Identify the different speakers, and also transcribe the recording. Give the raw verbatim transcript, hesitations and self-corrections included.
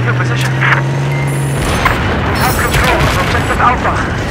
Speaker 1: your position. We have control of objective Alpha.